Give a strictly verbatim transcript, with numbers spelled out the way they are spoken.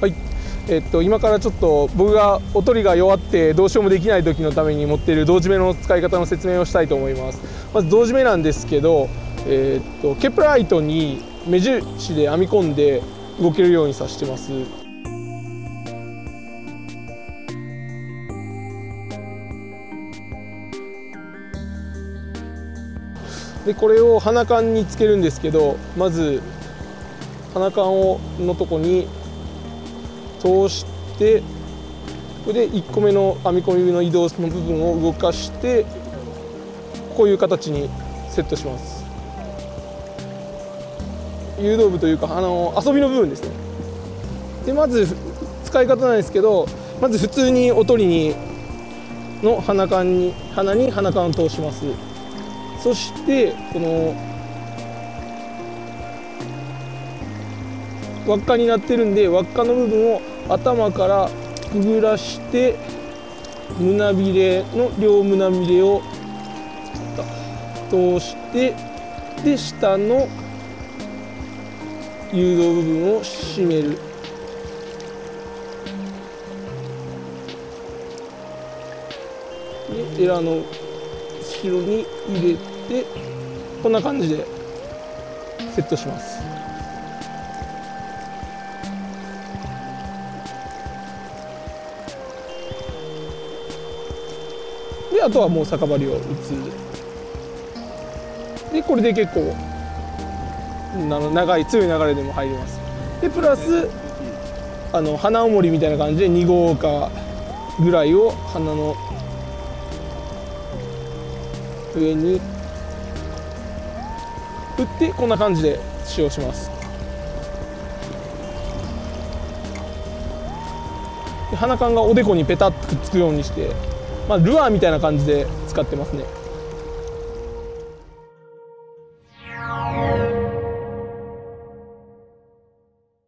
はい、えっと、今からちょっと僕がおとりが弱ってどうしようもできない時のために持っている胴締めの使い方の説明をしたいと思います。まず胴締めなんですけど、えっと、ケプラー糸に目印で編み込んで動けるようにさしてます。でこれを鼻管につけるんですけど、まず鼻管をのとこに通して、これでいっこめの編み込みの移動の部分を動かして、こういう形にセットします。誘導部というか、あの遊びの部分ですね。でまず使い方なんですけど、まず普通におとりにの鼻管に鼻に鼻管を通します。そしてこの輪っかになってるんで、輪っかの部分を頭からくぐらして、胸びれの両胸びれを通して、で下の誘導部分を締める。でエラの後ろに入れて、こんな感じでセットします。であとはもう酒針を打つ。でこれで結構長い強い流れでも入ります。でプラスあの鼻おもりみたいな感じでに号かぐらいを鼻の上に打って、こんな感じで使用します。で鼻管がおでこにペタッとくっつくようにして、まあ、ルアーみたいな感じで使ってますね。